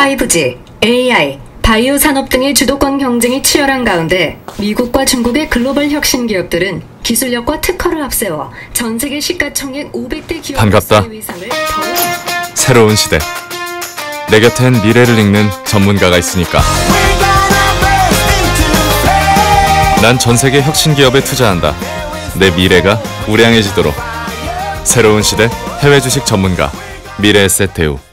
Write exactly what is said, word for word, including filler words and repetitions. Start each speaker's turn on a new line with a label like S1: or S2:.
S1: 파이브 지, 에이 아이, 바이오 산업 등의 주도권 경쟁이 치열한 가운데 미국과 중국의 글로벌 혁신 기업들은 기술력과 특허를 앞세워 전 세계 시가총액 오백 대 기업
S2: 반갑다.
S1: 위상을 더욱
S2: 새로운 시대. 내 곁엔 미래를 읽는 전문가가 있으니까. 난 전 세계 혁신 기업에 투자한다. 내 미래가 우량해지도록. 새로운 시대 해외 주식 전문가 미래에셋 대우.